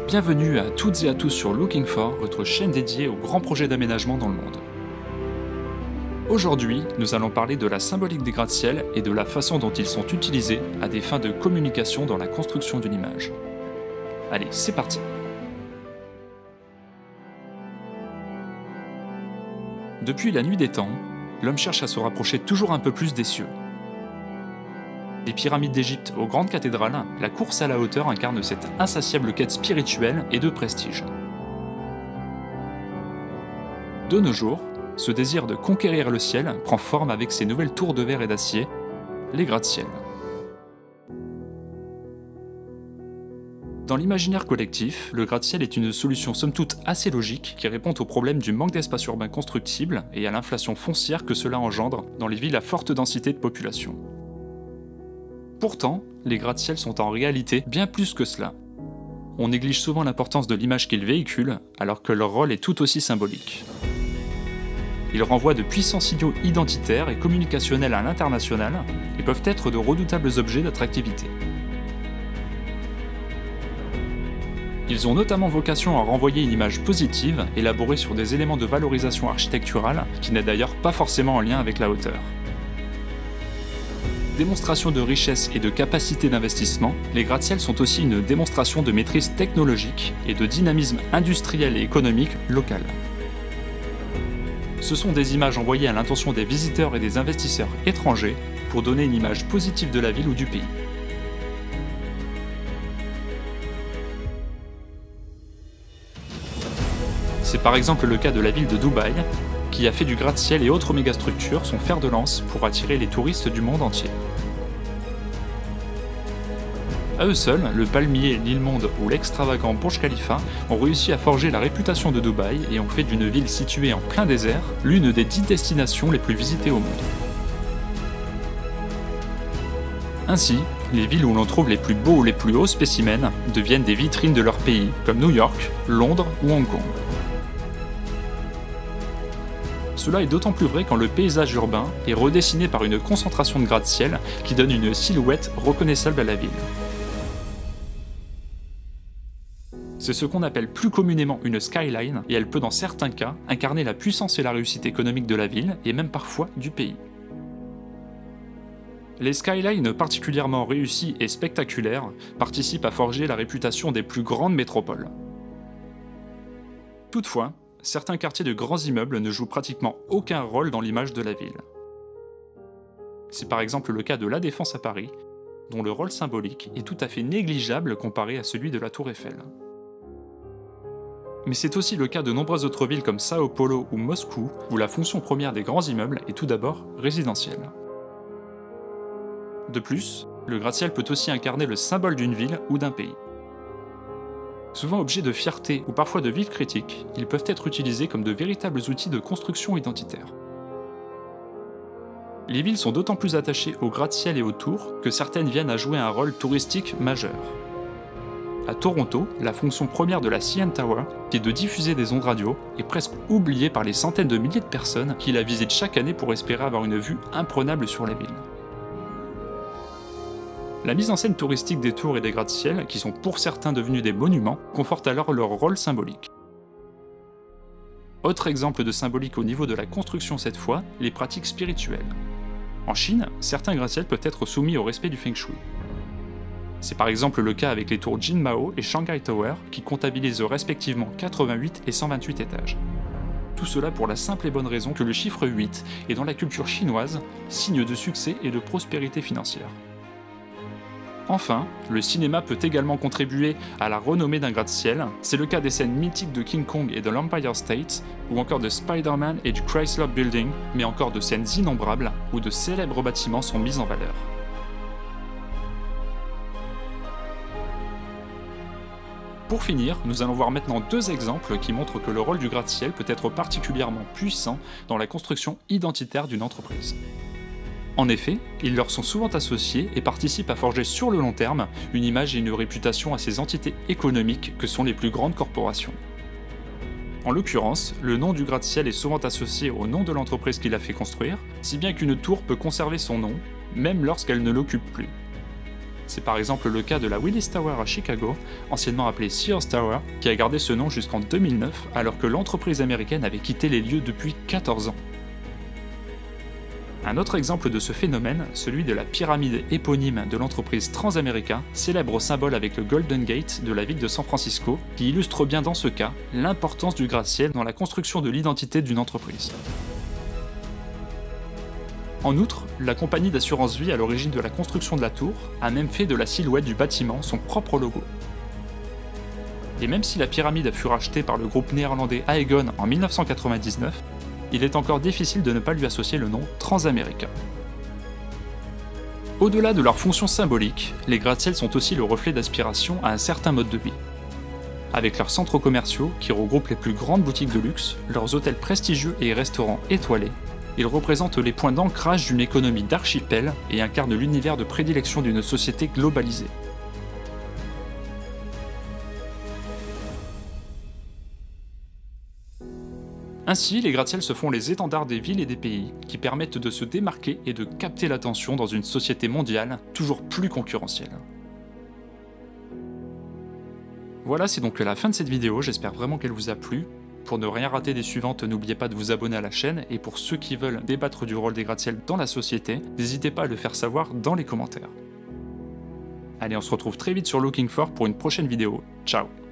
Bienvenue à toutes et à tous sur Looking For, votre chaîne dédiée aux grands projets d'aménagement dans le monde. Aujourd'hui, nous allons parler de la symbolique des gratte-ciel et de la façon dont ils sont utilisés à des fins de communication dans la construction d'une image. Allez, c'est parti! Depuis la nuit des temps, l'homme cherche à se rapprocher toujours un peu plus des cieux. Des pyramides d'Égypte aux grandes cathédrales, la course à la hauteur incarne cette insatiable quête spirituelle et de prestige. De nos jours, ce désir de conquérir le ciel prend forme avec ces nouvelles tours de verre et d'acier, les gratte-ciel. Dans l'imaginaire collectif, le gratte-ciel est une solution somme toute assez logique qui répond au problème du manque d'espace urbain constructible et à l'inflation foncière que cela engendre dans les villes à forte densité de population. Pourtant, les gratte-ciel sont en réalité bien plus que cela. On néglige souvent l'importance de l'image qu'ils véhiculent, alors que leur rôle est tout aussi symbolique. Ils renvoient de puissants signaux identitaires et communicationnels à l'international et peuvent être de redoutables objets d'attractivité. Ils ont notamment vocation à renvoyer une image positive, élaborée sur des éléments de valorisation architecturale, qui n'est d'ailleurs pas forcément en lien avec la hauteur. Démonstration de richesse et de capacité d'investissement, les gratte-ciel sont aussi une démonstration de maîtrise technologique et de dynamisme industriel et économique local. Ce sont des images envoyées à l'intention des visiteurs et des investisseurs étrangers pour donner une image positive de la ville ou du pays. C'est par exemple le cas de la ville de Dubaï, qui a fait du gratte-ciel et autres mégastructures son fer de lance pour attirer les touristes du monde entier. À eux seuls, le palmier, l'île Monde ou l'extravagant Burj Khalifa ont réussi à forger la réputation de Dubaï et ont fait d'une ville située en plein désert l'une des 10 destinations les plus visitées au monde. Ainsi, les villes où l'on trouve les plus beaux ou les plus hauts spécimens deviennent des vitrines de leur pays, comme New York, Londres ou Hong Kong. Cela est d'autant plus vrai quand le paysage urbain est redessiné par une concentration de gratte-ciel qui donne une silhouette reconnaissable à la ville. C'est ce qu'on appelle plus communément une skyline et elle peut dans certains cas incarner la puissance et la réussite économique de la ville et même parfois du pays. Les skylines particulièrement réussies et spectaculaires participent à forger la réputation des plus grandes métropoles. Toutefois, certains quartiers de grands immeubles ne jouent pratiquement aucun rôle dans l'image de la ville. C'est par exemple le cas de La Défense à Paris, dont le rôle symbolique est tout à fait négligeable comparé à celui de la Tour Eiffel. Mais c'est aussi le cas de nombreuses autres villes comme Sao Paulo ou Moscou, où la fonction première des grands immeubles est tout d'abord résidentielle. De plus, le gratte-ciel peut aussi incarner le symbole d'une ville ou d'un pays. Souvent objets de fierté ou parfois de vives critiques, ils peuvent être utilisés comme de véritables outils de construction identitaire. Les villes sont d'autant plus attachées aux gratte-ciel et aux tours que certaines viennent à jouer un rôle touristique majeur. À Toronto, la fonction première de la CN Tower, qui est de diffuser des ondes radio, est presque oubliée par les centaines de milliers de personnes qui la visitent chaque année pour espérer avoir une vue imprenable sur la ville. La mise en scène touristique des tours et des gratte-ciel, qui sont pour certains devenus des monuments, conforte alors leur rôle symbolique. Autre exemple de symbolique au niveau de la construction cette fois, les pratiques spirituelles. En Chine, certains gratte-ciel peuvent être soumis au respect du Feng Shui. C'est par exemple le cas avec les tours Jinmao et Shanghai Tower, qui comptabilisent respectivement 88 et 128 étages. Tout cela pour la simple et bonne raison que le chiffre 8 est dans la culture chinoise signe de succès et de prospérité financière. Enfin, le cinéma peut également contribuer à la renommée d'un gratte-ciel, c'est le cas des scènes mythiques de King Kong et de l'Empire State, ou encore de Spider-Man et du Chrysler Building, mais encore de scènes innombrables où de célèbres bâtiments sont mis en valeur. Pour finir, nous allons voir maintenant deux exemples qui montrent que le rôle du gratte-ciel peut être particulièrement puissant dans la construction identitaire d'une entreprise. En effet, ils leur sont souvent associés et participent à forger sur le long terme une image et une réputation à ces entités économiques que sont les plus grandes corporations. En l'occurrence, le nom du gratte-ciel est souvent associé au nom de l'entreprise qui l'a fait construire, si bien qu'une tour peut conserver son nom, même lorsqu'elle ne l'occupe plus. C'est par exemple le cas de la Willis Tower à Chicago, anciennement appelée Sears Tower, qui a gardé ce nom jusqu'en 2009 alors que l'entreprise américaine avait quitté les lieux depuis 14 ans. Un autre exemple de ce phénomène, celui de la pyramide éponyme de l'entreprise Transamerica, célèbre symbole avec le Golden Gate de la ville de San Francisco, qui illustre bien dans ce cas l'importance du gratte-ciel dans la construction de l'identité d'une entreprise. En outre, la compagnie d'assurance vie à l'origine de la construction de la tour a même fait de la silhouette du bâtiment son propre logo. Et même si la pyramide fut rachetée par le groupe néerlandais Aegon en 1999, il est encore difficile de ne pas lui associer le nom Transamerica. Au-delà de leur fonction symbolique, les gratte-ciels sont aussi le reflet d'aspiration à un certain mode de vie. Avec leurs centres commerciaux qui regroupent les plus grandes boutiques de luxe, leurs hôtels prestigieux et restaurants étoilés, ils représentent les points d'ancrage d'une économie d'archipel et incarnent l'univers de prédilection d'une société globalisée. Ainsi, les gratte-ciels se font les étendards des villes et des pays, qui permettent de se démarquer et de capter l'attention dans une société mondiale toujours plus concurrentielle. Voilà, c'est donc la fin de cette vidéo, j'espère vraiment qu'elle vous a plu. Pour ne rien rater des suivantes, n'oubliez pas de vous abonner à la chaîne, et pour ceux qui veulent débattre du rôle des gratte-ciels dans la société, n'hésitez pas à le faire savoir dans les commentaires. Allez, on se retrouve très vite sur Looking For pour une prochaine vidéo. Ciao!